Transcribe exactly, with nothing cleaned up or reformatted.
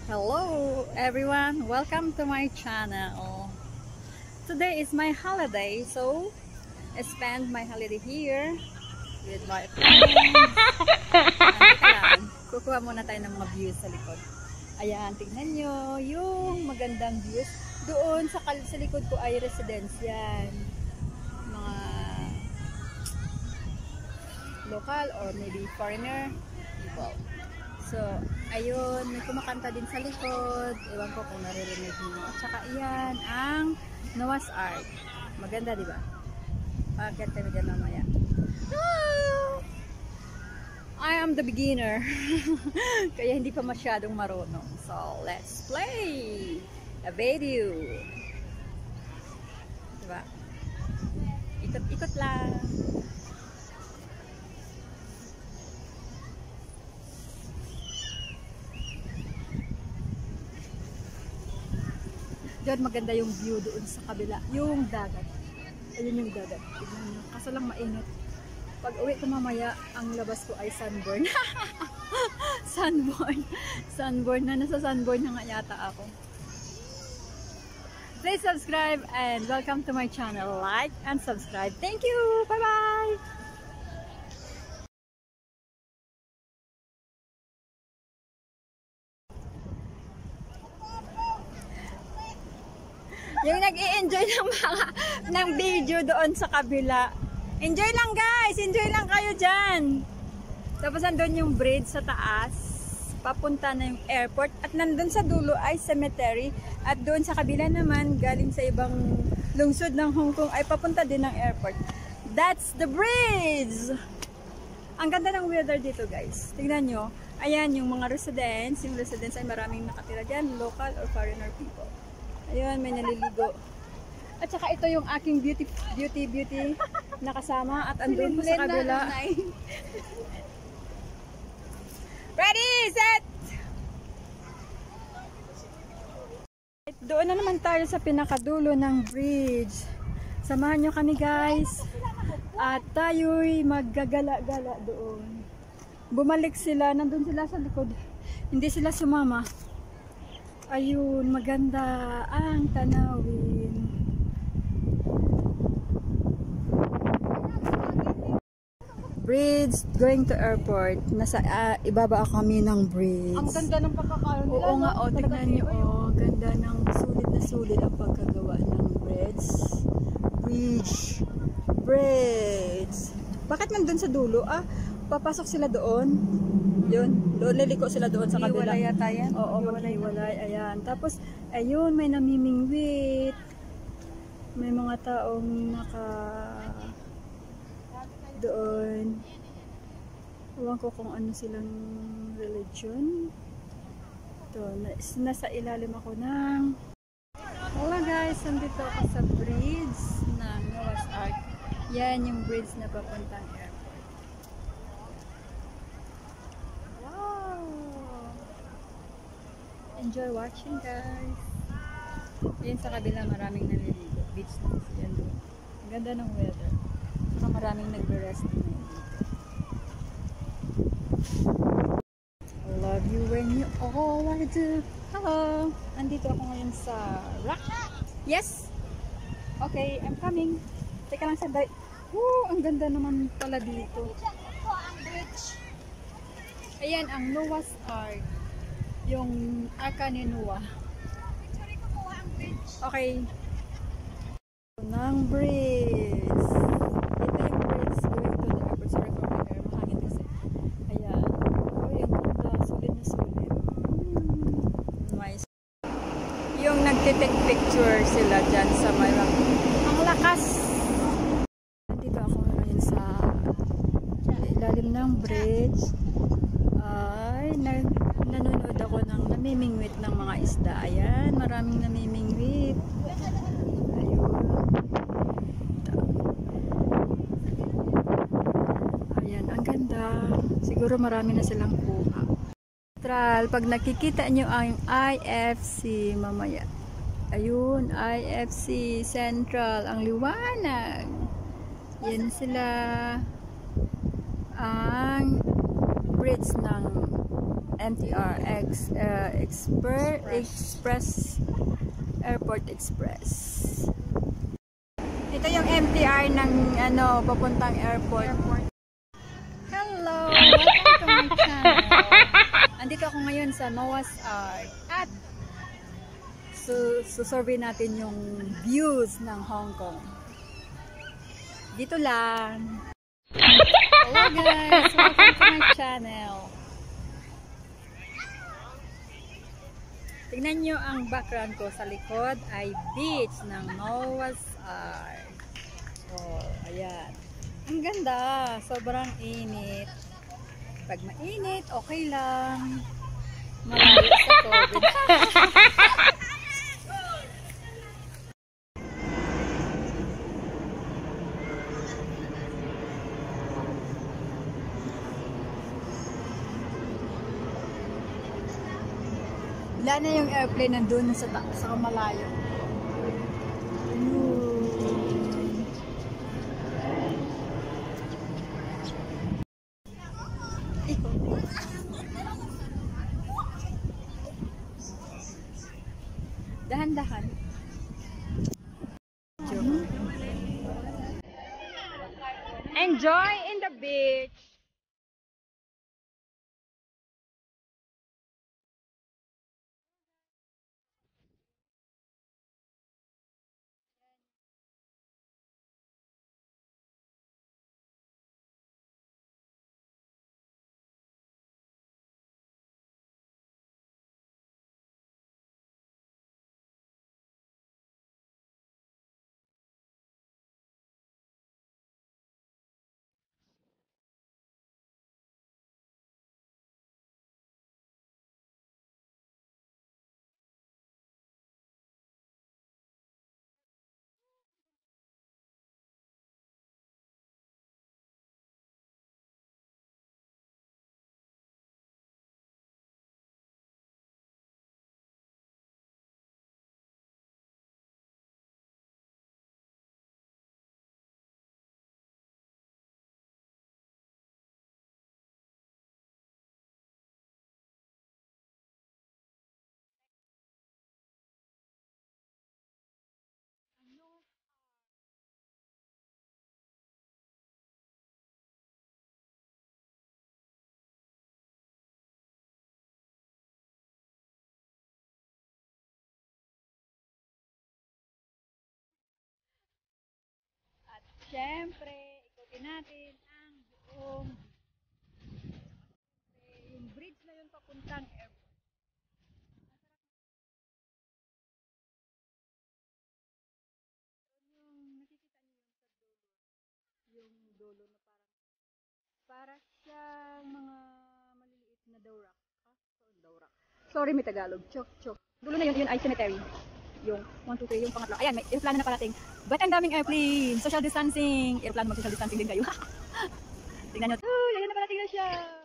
Hello everyone, welcome to my channel. Today is my holiday, so I spend my holiday here with my friends. Ayan, kukuha muna tayo ng mga views sa likod. Ayan, tignan nyo yung magandang views. Doon sa, sa likod ko ay residence yan. Mga local or maybe foreigner people. So, ayun, may kumakanta din sa likod. Ewan ko kung naririnig nyo. At saka iyan ang Noah's Ark. Maganda, di ba? Bakit kami dyan mamaya? Ah! I am the beginner. Kaya hindi pa masyadong marunong. So, let's play a video. Diba? Ikot-ikot lang. Diyan maganda yung view doon sa kabila. Yung dagat. Ayun yung dagat. Tignan nyo. Kaso lang mainit. Pag uwi ko mamaya, ang labas ko ay sunburn. Sunburn. Sunburn na. Nasa sunburn na nga yata ako. Please subscribe and welcome to my channel. Like and subscribe. Thank you. Bye-bye. Yung nag-i-enjoy ng mga ng video doon sa kabila. Enjoy lang guys, enjoy lang kayo dyan. Tapos nandun yung bridge sa taas, papunta na yung airport. At nandun sa dulo ay cemetery. At doon sa kabila naman, galing sa ibang lungsod ng Hong Kong, ay papunta din ng airport. That's the bridge! Ang ganda ng weather dito guys. Tingnan nyo, ayan yung mga residents. Yung residents ay maraming nakatira dyan, local or foreigner people. Ayun, may naliligo. At saka ito yung aking beauty, beauty, beauty nakasama. At andun po sa kabila. Ready, set! Doon na naman tayo sa pinakadulo ng bridge. Samahan nyo kami guys. At tayo'y maggagala-gala doon. Bumalik sila, nandun sila sa likod. Hindi sila sumama. Ayun, maganda ang tanawin. Bridge going to airport. Nasa uh, ibaba kami ng bridge. Ang ganda ng pagkakaroon nila. Oo nga, oh, tingnan niyo, oh, ganda ng sulit na sulit ang pagkagawa ng bridge. Bridge. Bridge. Bakit nandun sa dulo? Ah, papasok sila doon. Yun, doon liliko sila doon sa kabila. Hiwalay yata yan. Oo, maghiwalay. Ayan. Tapos, ayun, may namimingwit. May mga taong naka doon. Ewan ko kung ano silang religion. Ito, nasa ilalim ako ng wala guys, nandito ako sa bridge ng Noah's Ark. Yan yung bridge na papuntang airport. Enjoy watching guys. Ayun sa kabila maraming naliligo. Beach na yan doon. Ang ganda ng weather. Saka maraming nagre-rest na yun. I love you when you all I do. Hello! Andito ako ngayon sa rock. Yes! Okay, I'm coming. Teka lang sandali. Woo! Ang ganda naman pala dito. Ayan ang Noah's Ark. Yung Arka ni Noah. Okay. Ng bridge. Ito yung bridge going to the airport. Sorry for my hair. Mahangin kasi. Ayan. Oh, yung ganda. Sulit na sulit. Hmm. Nice. Yung nagtitake picture sila dyan sa may rock. Ang lakas! Nandito ako ngayon sa ilalim ng bridge. Ay, nag nanonood ako ng namimingwit ng mga isda. Ayan, maraming namimingwit. Ayun. Ayan, ang ganda. Siguro marami na silang kuha. Pag nakikita nyo ang I F C mamaya. Ayun, I F C Central. Ang liwanag. Yan sila. Ang bridge ng M T R X, uh, Express, Express, Airport Express. Ito yung M T R ng ano, papuntang airport. Hello! Welcome to my channel. Andito ako ngayon sa Noah's Ark at su susurvey natin yung views ng Hong Kong. Dito lang. Hello guys! Welcome to my channel. Tingnan nyo ang background ko. Sa likod ay beach ng Noah's Ark. Oh, ayan. Ang ganda. Sobrang init. Pag mainit, okay lang. Malayo sa COVID. Wala na yung airplane nandun sa, sa malayo. Dahan-dahan. Enjoy in the beach. Siyempre, ikutin natin ang buong yung bridge na yun papuntang airport. Yung nakikita niyo yung sa dulo, yung dulo na parang para siyang mga maliliit na dawrak. Ah, so, dawrak. Sorry, may Tagalog. Chok, chok. Dulo na yun, yun ay cemetery. Yung one, two, three, yung pangatlo. Ayan, may airplane na parating. But ang daming airplane. Social distancing. Airplane, mag-social distancing din kayo. Tingnan nyo. Oh, ayan na parating na siya.